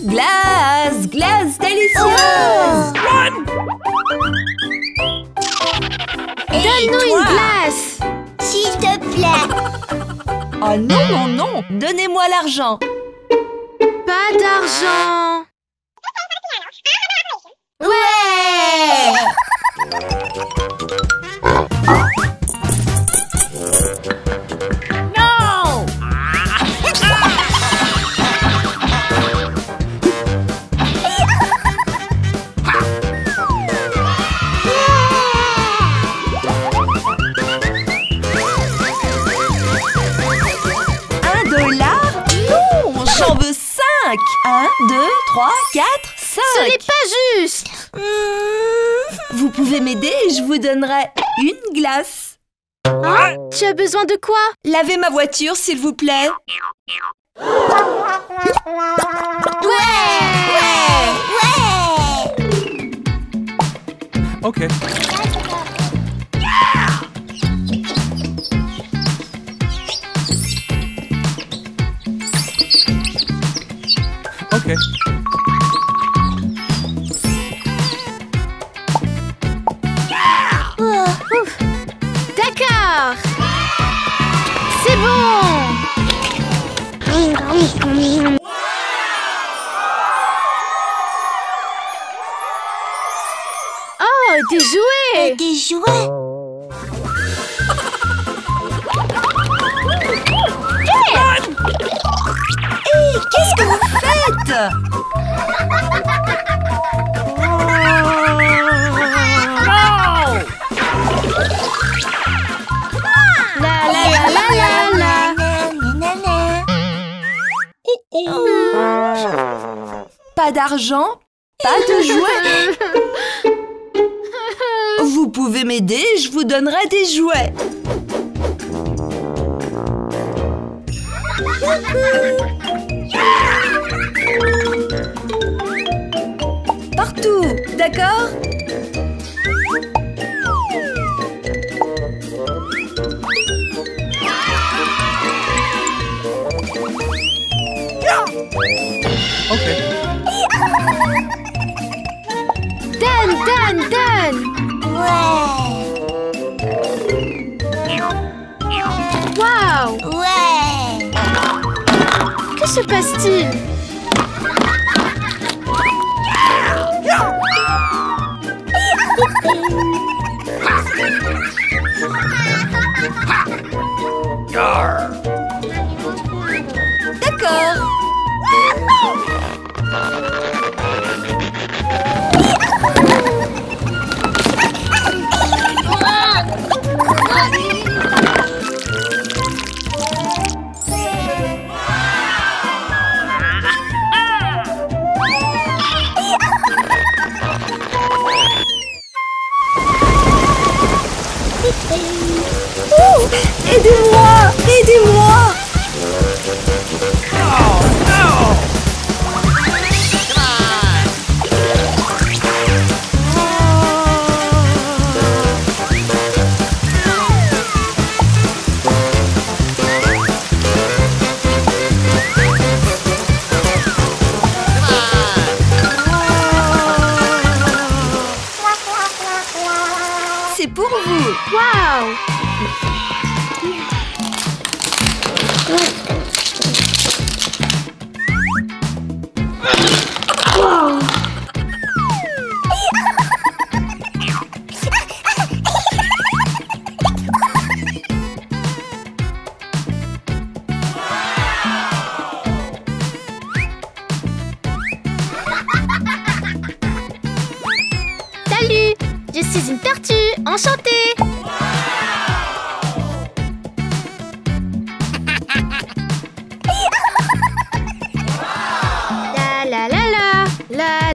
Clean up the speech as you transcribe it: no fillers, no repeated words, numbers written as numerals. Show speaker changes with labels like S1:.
S1: glace, glace délicieuse.
S2: Donne-nous une glace.
S3: S'il te plaît.
S1: Oh non, non, non. Donnez-moi l'argent.
S2: Pas d'argent.
S3: Ouais.
S1: Non. $1? Non, j'en veux 5. 1, 2, 3, 4, 5.
S2: Ce n'est pas juste.
S1: Vous pouvez m'aider et je vous donnerai une glace.
S2: Tu as besoin de quoi?
S1: Lavez ma voiture, s'il vous plaît.
S4: Okay. Okay.
S2: D'accord. C'est bon. Oh, des jouets.
S3: Des jouets.
S1: Hé, qu'est-ce que vous faites?
S2: La la la la la la.
S1: Pas d'argent? Pas de jouets? Vous pouvez m'aider, je vous donnerai des jouets. Partout, d'accord?
S4: Okay.
S2: Dan. Waouh.
S3: Ouais.
S2: Que se passe-t-il?
S1: D'accord. Oh, aidez-moi! Aidez-moi! C'est pour vous!
S2: Waouh. Salut, je suis une tortue, enchantée.